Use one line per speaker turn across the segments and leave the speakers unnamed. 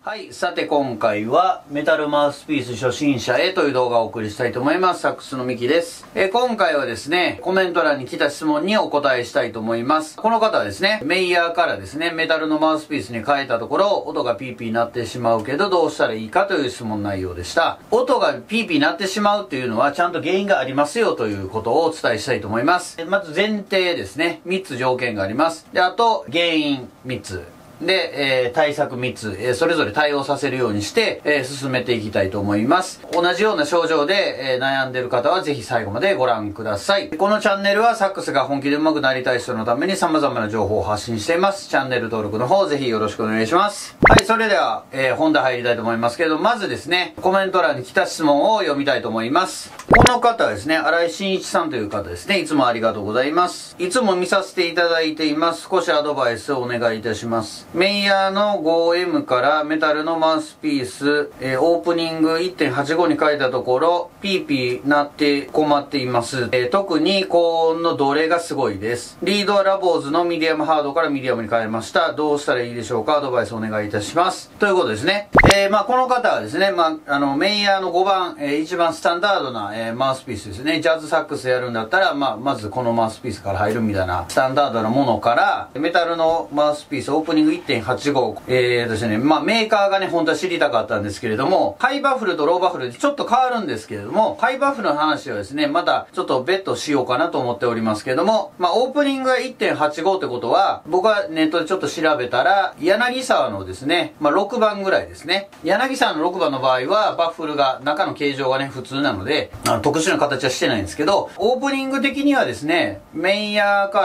はい。さて今回はメタルマウスピース初心者へという動画をお送りしたいと思います。サックスのミキです。今回はですね、コメント欄に来た質問にお答えしたいと思います。この方はですね、メイヤーからですね、メタルのマウスピースに変えたところ、音がピーピーになってしまうけどどうしたらいいかという質問内容でした。音がピーピーになってしまうっていうのはちゃんと原因がありますよということをお伝えしたいと思います。まず前提ですね、3つ条件があります。で、あと原因3つ。で、対策3つ、それぞれ対応させるようにして、進めていきたいと思います。同じような症状で、悩んでいる方はぜひ最後までご覧ください。このチャンネルはサックスが本気で上手くなりたい人のために様々な情報を発信しています。チャンネル登録の方ぜひよろしくお願いします。はい、それでは、本題入りたいと思いますけど、まずですね、コメント欄に来た質問を読みたいと思います。この方はですね、新井真一さんという方ですね。いつもありがとうございます。いつも見させていただいています。少しアドバイスをお願いいたします。メイヤーの 5M からメタルのマウスピース、オープニング 1.85 に変えたところ、ピーピーなって困っています。特に高音のドレがすごいです。リードはラボーズのミディアムハードからミディアムに変えました。どうしたらいいでしょうか？アドバイスお願いいたします。ということですね。この方はですね、メイヤーの5番、一番スタンダードな、マウスピースですね。ジャズサックスやるんだったら、まずこのマウスピースから入るみたいなスタンダードなものから、メタルのマウスピース、オープニング 1.85、ですね、メーカーがね、本当は知りたかったんですけれども、ハイバフルとローバフルでちょっと変わるんですけれども、ハイバフルの話はですね、またちょっと別途しようかなと思っておりますけれども、オープニングが 1.85 ってことは、僕はネットでちょっと調べたら、柳沢のですね、6番ぐらいですね。柳沢の6番の場合は、バッフルが、中の形状がね、普通なので、特殊な形はしてないんですけど、オープニング的にはですね、メイヤーから、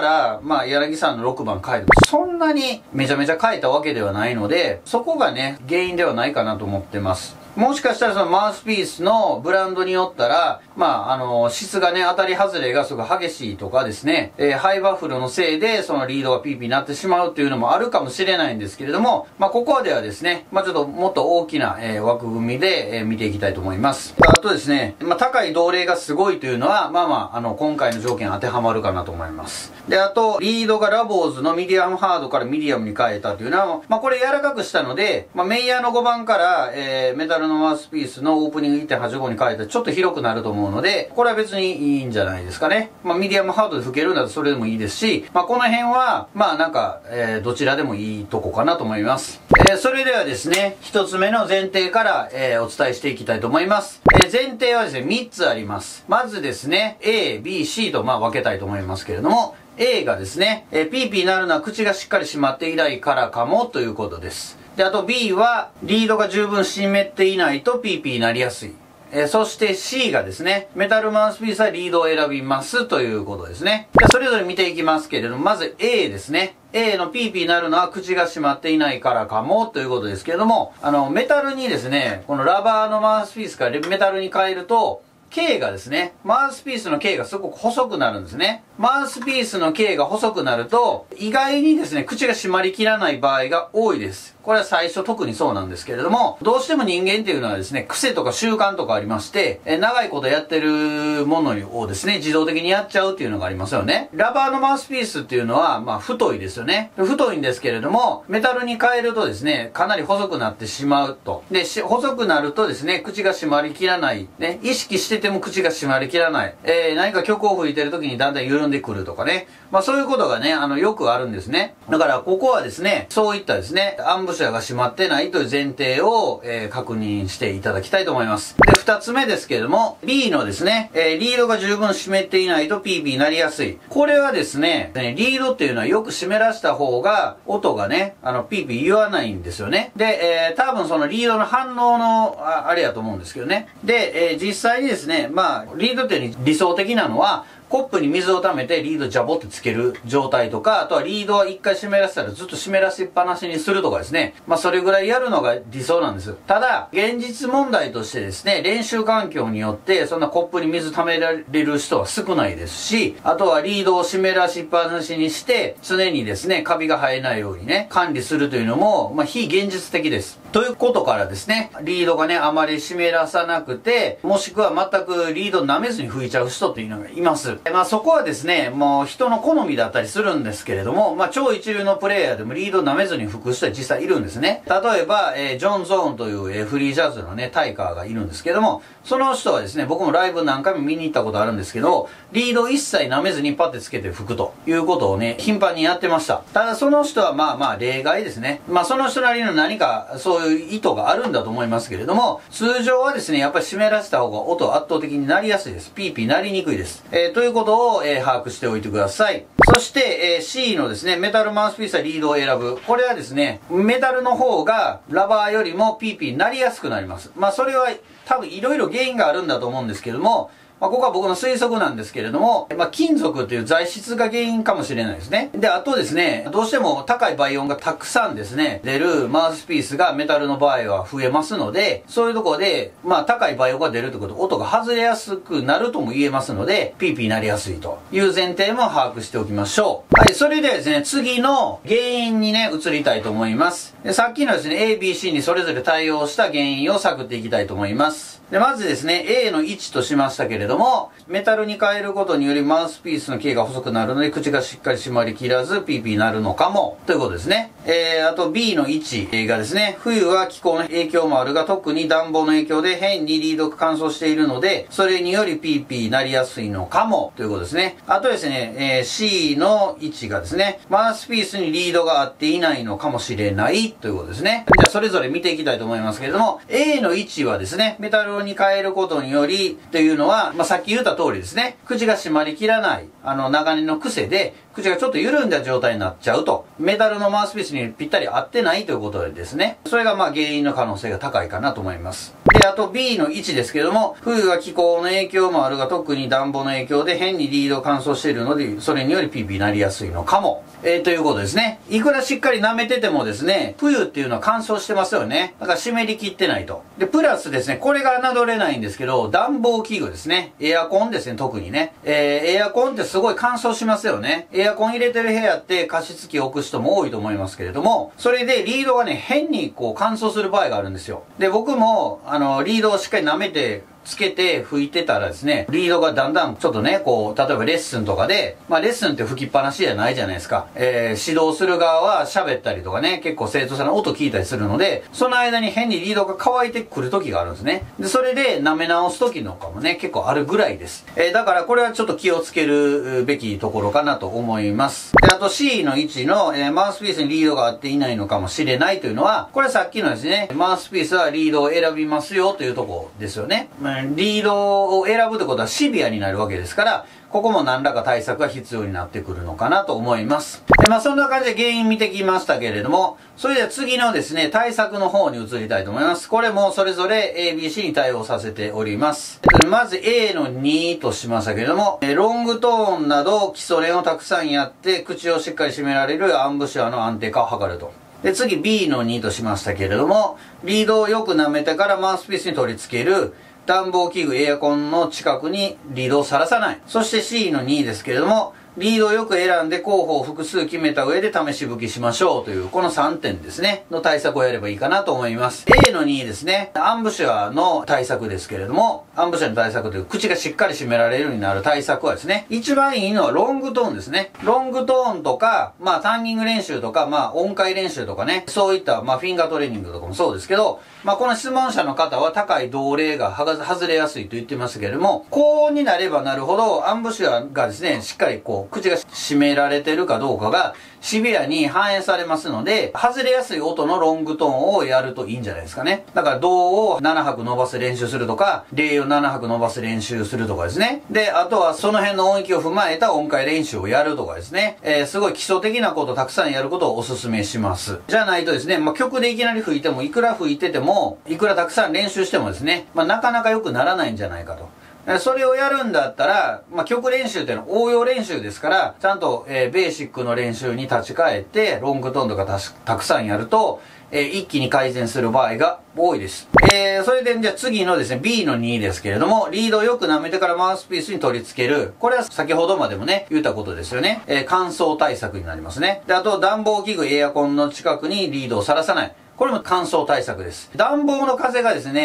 柳沢の6番変える。そんなにめちゃめちゃ変えたわけではないので、そこがね、原因ではないかなと思ってます。もしかしたらそのマウスピースのブランドによったら、質がね、当たり外れがすごい激しいとかですね、ハイバッフルのせいでそのリードがピーピーになってしまうっていうのもあるかもしれないんですけれども、ここではですね、ちょっともっと大きな、枠組みで、見ていきたいと思います。あとですね、高い動例がすごいというのは、今回の条件当てはまるかなと思います。で、あと、リードがラボーズのミディアムハードからミディアムに変えたというのは、これ柔らかくしたので、メイヤーの5番から、メタルのマウスピースのオープニング 1.85 に変えたらちょっと広くなると思うので、これは別にいいんじゃないですかね。ミディアムハードで吹けるんだとそれでもいいですし、この辺は、どちらでもいいとこかなと思います。それではですね、一つ目の前提から、お伝えしていきたいと思います。前提はですね、3つあります。まずですね、A、B、C と分けたいと思いますけれども、A がですね、ピーピーなるのは口がしっかり閉まっていないからかもということです。で、あと B は、リードが十分湿っていないとピーピーになりやすい。そして C がですね、メタルマウスピースはリードを選びますということですね。それぞれ見ていきますけれども、まず A ですね。A のピーピーになるのは口が閉まっていないからかもということですけれども、メタルにですね、このラバーのマウスピースからメタルに変えると、径がですね、マウスピースの径がすごく細くなるんですね。マウスピースの径が細くなると、意外にですね、口が閉まりきらない場合が多いです。これは最初特にそうなんですけれども、どうしても人間っていうのはですね、癖とか習慣とかありまして、長いことやってるものをですね、自動的にやっちゃうっていうのがありますよね。ラバーのマウスピースっていうのは、太いですよね。太いんですけれども、メタルに変えるとですね、かなり細くなってしまうと。で、細くなるとですね、口が閉まりきらない。ね、意識してても口が閉まりきらない。何か曲を吹いてる時にだんだん緩んでくるとかね。そういうことがね、よくあるんですね。だから、ここはですね、そういったですね、アンブシャーが閉まってないという前提を、確認していただきたいと思います。で、二つ目ですけれども、B のですね、リードが十分湿っていないとピーピーになりやすい。これはですね、リードっていうのはよく湿らした方が、音がね、ピーピー言わないんですよね。で、多分そのリードの反応の、あれやと思うんですけどね。で、実際にですね、リードって理想的なのは、コップに水を溜めてリードジャボってつける状態とか、あとはリードは一回湿らせたらずっと湿らしっぱなしにするとかですね。それぐらいやるのが理想なんです。ただ、現実問題としてですね、練習環境によってそんなコップに水溜められる人は少ないですし、あとはリードを湿らしっぱなしにして、常にですね、カビが生えないようにね、管理するというのも、非現実的です。ということからですね、リードがね、あまり湿らさなくて、もしくは全くリード舐めずに吹いちゃう人っていうのがいます。 。そこはですね、もう人の好みだったりするんですけれども、超一流のプレイヤーでもリードを舐めずに吹く人は実際いるんですね。例えば、ジョン・ゾーンという、フリージャズのね、タイカーがいるんですけども、その人はですね、僕もライブ何回も見に行ったことあるんですけど、リードを一切舐めずにパッてつけて吹くということをね、頻繁にやってました。ただその人は例外ですね。その人なりの何かそういう意図があるんだと思いますけれども、通常はですね、やっぱり湿らせた方が音圧倒的になりやすいです。ピーピーなりにくいです。ということを、把握しておいてください。そして、C のですね、メタルマウスピースはリードを選ぶ。これはですね、メタルの方がラバーよりもピーピーになりやすくなります。それは多分いろいろ原因があるんだと思うんですけれども、ここは僕の推測なんですけれども、金属という材質が原因かもしれないですね。で、あとですね、どうしても高い倍音がたくさんですね、出るマウスピースがメタルの場合は増えますので、そういうところで、高い倍音が出るということ、音が外れやすくなるとも言えますので、ピーピーになりやすいという前提も把握しておきましょう。はい、それではですね、次の原因にね、移りたいと思います。で、さっきのですね、A、B、C にそれぞれ対応した原因を探っていきたいと思います。で、まずですね、A の1としましたけれども、メタルに変えることによりマウスピースの径が細くなるので、口がしっかり締まりきらず、ピーピーになるのかも、ということですね。あと B の1がですね、冬は気候の影響もあるが、特に暖房の影響で変にリードが乾燥しているので、それによりピーピーになりやすいのかも、ということですね。あとですね、C の1がですね、マウスピースにリードが合っていないのかもしれない、ということですね。じゃあ、それぞれ見ていきたいと思いますけれども、A の1はですね、メタルに変えることによりというのは、さっき言った通りですね、口が締まりきらない、長年の癖で、口がちょっと緩んだ状態になっちゃうと。メタルのマウスピースにぴったり合ってないということですね。それが原因の可能性が高いかなと思います。で、あと B の1ですけども、冬は気候の影響もあるが、特に暖房の影響で変にリード乾燥しているので、それによりピーピーになりやすいのかも。ということですね。いくらしっかり舐めててもですね、冬っていうのは乾燥してますよね。だから湿りきってないと。で、プラスですね、これが侮れないんですけど、暖房器具ですね。エアコンですね、特にね。エアコンってすごい乾燥しますよね。エアコン入れてる部屋って加湿器を置く人も多いと思いますけれども、それでリードがね、変に乾燥する場合があるんですよ。で、僕も、リードをしっかり舐めて、つけて吹いてたらですね、リードがだんだんちょっとね、例えばレッスンとかで、レッスンって吹きっぱなしじゃないじゃないですか。指導する側は喋ったりとかね、結構生徒さんの音聞いたりするので、その間に変にリードが乾いてくる時があるんですね。で、それで舐め直す時のかもね、結構あるぐらいです。だからこれはちょっと気をつけるべきところかなと思います。で、あと C の位置の、マウスピースにリードが合っていないのかもしれないというのは、これさっきのですね、マウスピースはリードを選びますよというところですよね。リードを選ぶってことはシビアになるわけですから、ここも何らか対策が必要になってくるのかなと思います。そんな感じで原因見てきましたけれども、それでは次のですね、対策の方に移りたいと思います。これもそれぞれ ABC に対応させております。まず A の2としましたけれども、ロングトーンなど基礎練をたくさんやって、口をしっかり締められるアンブシュアの安定化を図ると。で、次 B の2としましたけれども、リードをよく舐めてからマウスピースに取り付ける、暖房器具エアコンの近くにリードをさらさない。そして C の2ですけれども、リードをよく選んで候補を複数決めた上で試し吹きしましょうという、この3点ですね、の対策をやればいいかなと思います。A の2ですね、アンブシュアの対策ですけれども、アンブシュアの対策という、口がしっかり締められるようになる対策はですね、一番いいのはロングトーンですね。ロングトーンとか、タンニング練習とか、音階練習とかね、そういった、フィンガートレーニングとかもそうですけど、この質問者の方は高い動例が外れやすいと言ってましたけれども、高音になればなるほど、アンブシュアがですね、しっかり口が締められてるかどうかがシビアに反映されますので、外れやすい音のロングトーンをやるといいんじゃないですかね。だからドを7拍伸ばす練習するとか、レを7拍伸ばす練習するとかですね。で、あとはその辺の音域を踏まえた音階練習をやるとかですね。すごい基礎的なことをたくさんやることをお勧めします。じゃないとですね、曲でいきなり吹いても、いくら吹いてても、いくらたくさん練習してもですね、なかなか良くならないんじゃないかと。それをやるんだったら、曲練習っていうのは応用練習ですから、ちゃんと、ベーシックの練習に立ち返って、ロングトーンとかたくさんやると、一気に改善する場合が多いです。それで、じゃあ次のですね、B の2ですけれども、リードをよく舐めてからマウスピースに取り付ける。これは先ほどまでもね、言ったことですよね。乾燥対策になりますね。で、あと暖房器具、エアコンの近くにリードをさらさない。これも乾燥対策です。暖房の風がですね、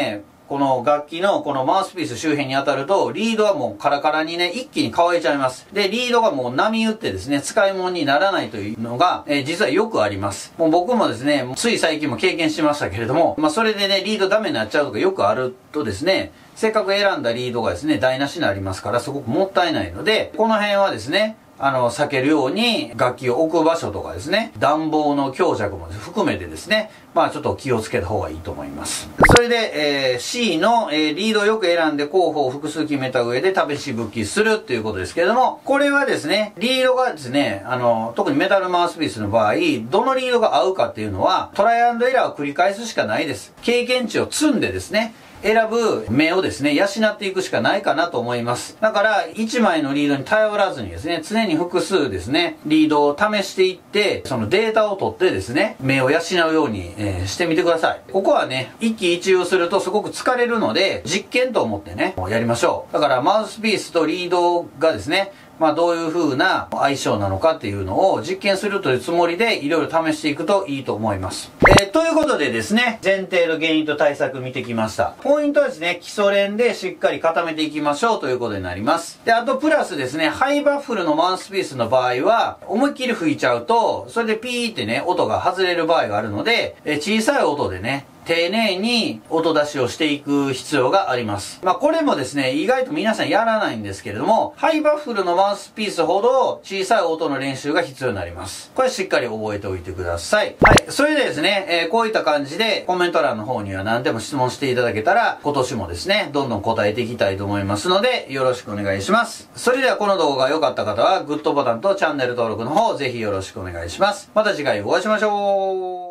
この楽器のこのマウスピース周辺に当たると、リードはもうカラカラにね、一気に乾いちゃいます。で、リードがもう波打ってですね、使い物にならないというのが、実はよくあります。もう僕もですね、つい最近も経験しましたけれども、それでね、リードダメになっちゃうとかよくあるとですね、せっかく選んだリードがですね、台無しになりますから、すごくもったいないので、この辺はですね、避けるように楽器を置く場所とかですね、暖房の強弱も含めてですね、ちょっと気をつけた方がいいと思います。それで、C の、リードをよく選んで候補を複数決めた上で試し吹きするということですけれども、これはですね、リードがですね、特にメタルマウスピースの場合、どのリードが合うかっていうのは、トライアンドエラーを繰り返すしかないです。経験値を積んでですね、選ぶ目をですね、養っていくしかないかなと思います。だから、1枚のリードに頼らずにですね、常に複数ですね、リードを試していって、そのデータを取ってですね、目を養うように、してみてください。ここはね、一喜一憂するとすごく疲れるので、実験と思ってね、やりましょう。だから、マウスピースとリードがですね、どういう風な相性なのかっていうのを実験するというつもりでいろいろ試していくといいと思います。ということでですね、前提の原因と対策見てきました。ポイントはですね、基礎練でしっかり固めていきましょうということになります。で、あとプラスですね、ハイバッフルのマウスピースの場合は、思いっきり吹いちゃうと、それでピーってね、音が外れる場合があるので、小さい音でね、丁寧に音出しをしていく必要があります。これもですね、意外と皆さんやらないんですけれども、ハイバッフルのマウスピースほど小さい音の練習が必要になります。これしっかり覚えておいてください。はい。それでですね、こういった感じでコメント欄の方には何でも質問していただけたら、今年もですね、どんどん答えていきたいと思いますので、よろしくお願いします。それではこの動画が良かった方は、グッドボタンとチャンネル登録の方、ぜひよろしくお願いします。また次回お会いしましょう。